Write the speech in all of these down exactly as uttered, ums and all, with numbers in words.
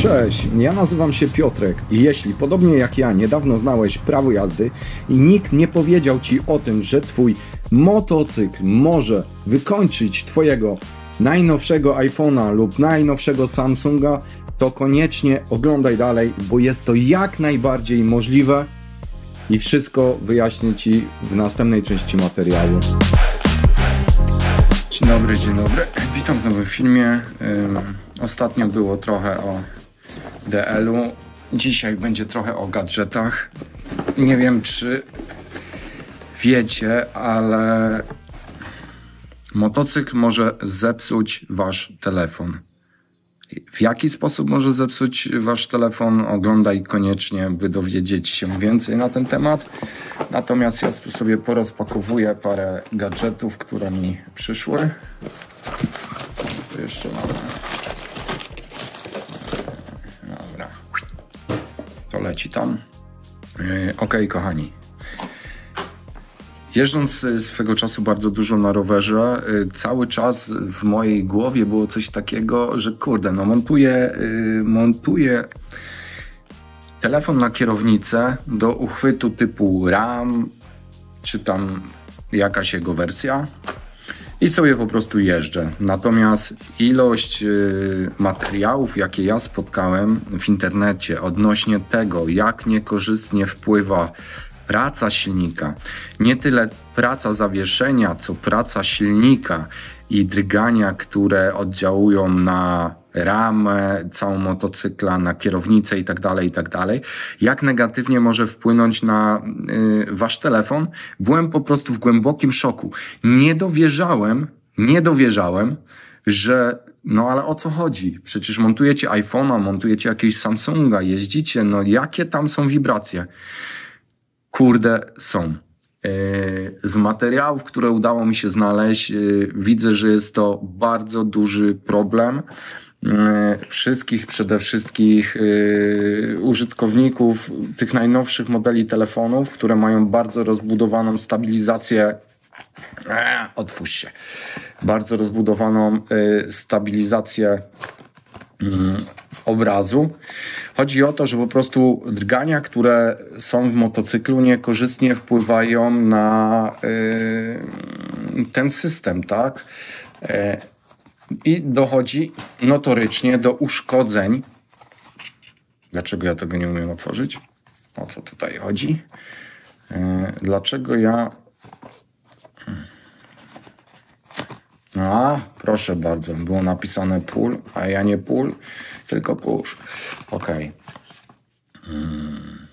Cześć, ja nazywam się Piotrek i jeśli podobnie jak ja niedawno znałeś prawo jazdy i nikt nie powiedział Ci o tym, że Twój motocykl może wykończyć Twojego najnowszego iPhone'a lub najnowszego Samsunga, to koniecznie oglądaj dalej, bo jest to jak najbardziej możliwe i wszystko wyjaśnię Ci w następnej części materiału. Dzień dobry, dzień dobry. Witam w nowym filmie. Ostatnio było trochę o D L-u. Dzisiaj będzie trochę o gadżetach. Nie wiem, czy wiecie, ale motocykl może zepsuć Wasz telefon. W jaki sposób może zepsuć Wasz telefon? Oglądaj koniecznie, by dowiedzieć się więcej na ten temat. Natomiast ja tu sobie porozpakowuję parę gadżetów, które mi przyszły. Co tu jeszcze mamy? Dobra. To leci tam. Yy, ok, kochani. Jeżdżąc swego czasu bardzo dużo na rowerze, yy, cały czas w mojej głowie było coś takiego, że kurde, no montuję, yy, montuję telefon na kierownicę do uchwytu typu RAM, czy tam jakaś jego wersja i sobie po prostu jeżdżę. Natomiast ilość yy, materiałów, jakie ja spotkałem w internecie odnośnie tego, jak niekorzystnie wpływa praca silnika, nie tyle praca zawieszenia, co praca silnika i drgania, które oddziałują na ramę, całą motocykla, na kierownicę i tak dalej, i tak dalej, jak negatywnie może wpłynąć na y, Wasz telefon. Byłem po prostu w głębokim szoku. Nie dowierzałem, nie dowierzałem, że no ale o co chodzi? Przecież montujecie iPhone'a, montujecie jakiegoś Samsunga, jeździcie, no jakie tam są wibracje? Kurde, są. Z materiałów, które udało mi się znaleźć, widzę, że jest to bardzo duży problem wszystkich, przede wszystkim użytkowników tych najnowszych modeli telefonów, które mają bardzo rozbudowaną stabilizację. Eee, otwórz się. Bardzo rozbudowaną stabilizację obrazu. Chodzi o to, że po prostu drgania, które są w motocyklu, niekorzystnie wpływają na y, ten system, tak? Y, I dochodzi notorycznie do uszkodzeń. Dlaczego ja tego nie umiem otworzyć? O co tutaj chodzi? Y, dlaczego ja... A, proszę bardzo, było napisane pull, a ja nie pull, tylko push. Ok. Hmm.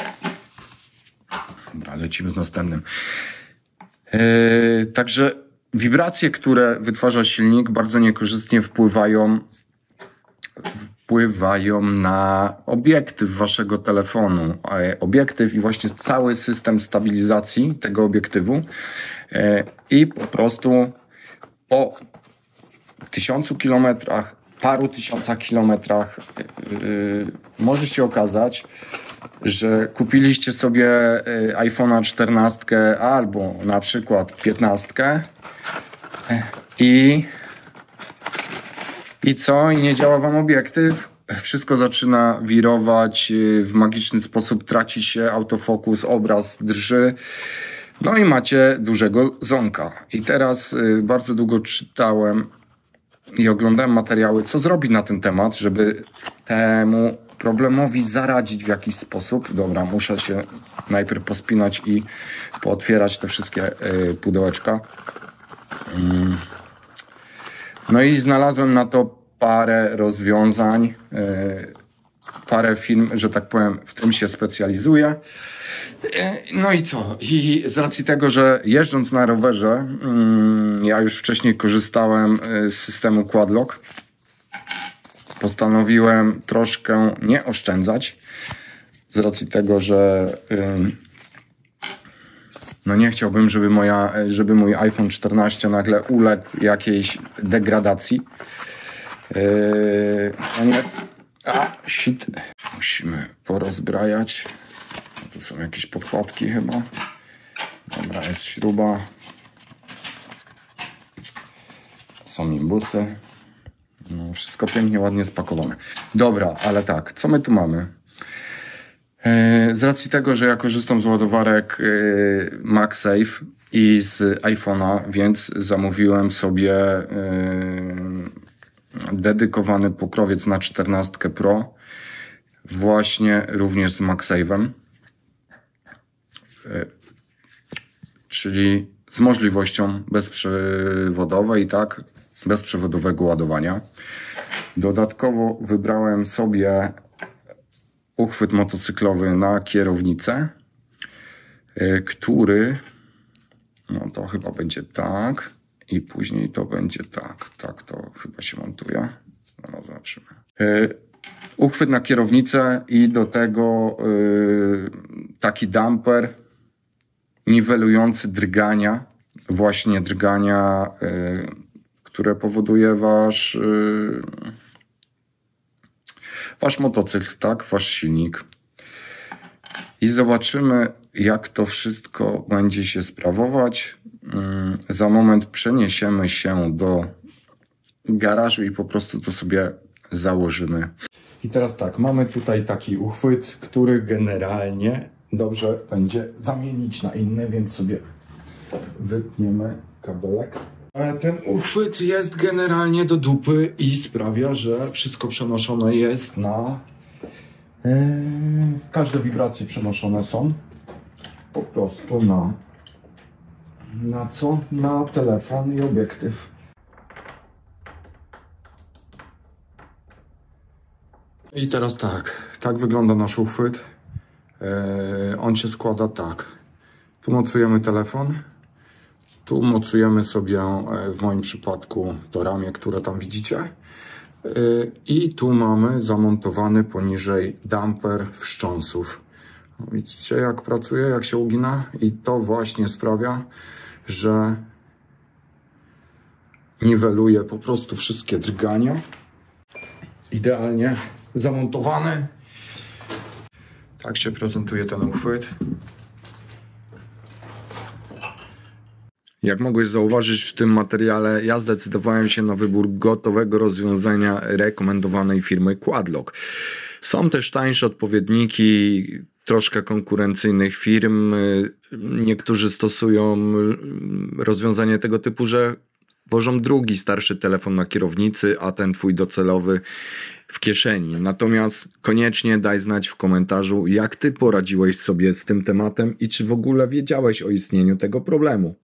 Dobra, lecimy z następnym. Yy, także wibracje, które wytwarza silnik, bardzo niekorzystnie wpływają, wpływają na obiektyw Waszego telefonu. Obiektyw i właśnie cały system stabilizacji tego obiektywu. Yy, I po prostu po tysiącu kilometrach, paru tysiącach kilometrach yy, może się okazać, że kupiliście sobie yy, iPhone'a czternastkę albo na przykład piętnastkę i i co? I nie działa Wam obiektyw? Wszystko zaczyna wirować, yy, w magiczny sposób traci się autofokus, obraz drży. No i macie dużego zonka. I teraz y, bardzo długo czytałem i oglądałem materiały, co zrobić na ten temat, żeby temu problemowi zaradzić w jakiś sposób. Dobra, muszę się najpierw pospinać i pootwierać te wszystkie y, pudełeczka. Mm. No i znalazłem na to parę rozwiązań, y, parę firm, że tak powiem, w tym się specjalizuje. No i co? I z racji tego, że jeżdżąc na rowerze, ja już wcześniej korzystałem z systemu Quadlock, postanowiłem troszkę nie oszczędzać, z racji tego, że no nie chciałbym, żeby, moja, żeby mój iPhone czternaście nagle uległ jakiejś degradacji. No nie... A, shit. Musimy porozbrajać. Tu są jakieś podkładki chyba. Dobra, jest śruba. Są imbusy. No. Wszystko pięknie, ładnie spakowane. Dobra, ale tak, co my tu mamy? Z racji tego, że ja korzystam z ładowarek MagSafe i z iPhone'a, więc zamówiłem sobie dedykowany pokrowiec na czternastkę Pro, właśnie również z MagSafe'em, czyli z możliwością bezprzewodowej, tak, bezprzewodowego ładowania. Dodatkowo wybrałem sobie uchwyt motocyklowy na kierownicę, który, no to chyba będzie tak i później to będzie tak. Tak to chyba się montuje. No, zobaczymy. Uchwyt na kierownicę i do tego taki damper niwelujący drgania, właśnie drgania, które powoduje wasz wasz motocykl, tak, wasz silnik. I zobaczymy, jak to wszystko będzie się sprawować. Za moment przeniesiemy się do garażu i po prostu to sobie założymy. I teraz tak, mamy tutaj taki uchwyt, który generalnie dobrze będzie zamienić na inny, więc sobie wypniemy kabelek. Ten uchwyt jest generalnie do dupy i sprawia, że wszystko przenoszone jest na... Yy, każde wibracje przenoszone są po prostu na... Na co? Na telefon i obiektyw. I teraz tak, tak wygląda nasz uchwyt. Yy, on się składa tak. Tu mocujemy telefon. Tu mocujemy sobie, w moim przypadku, to ramię, które tam widzicie. I tu mamy zamontowany poniżej damper wstrząsów. Widzicie, jak pracuje, jak się ugina? I to właśnie sprawia, że niweluje po prostu wszystkie drgania. Idealnie zamontowany. Tak się prezentuje ten uchwyt. Jak mogłeś zauważyć w tym materiale, ja zdecydowałem się na wybór gotowego rozwiązania rekomendowanej firmy Quadlock. Są też tańsze odpowiedniki troszkę konkurencyjnych firm. Niektórzy stosują rozwiązanie tego typu, że włożą drugi starszy telefon na kierownicy, a ten twój docelowy w kieszeni. Natomiast koniecznie daj znać w komentarzu, jak ty poradziłeś sobie z tym tematem i czy w ogóle wiedziałeś o istnieniu tego problemu.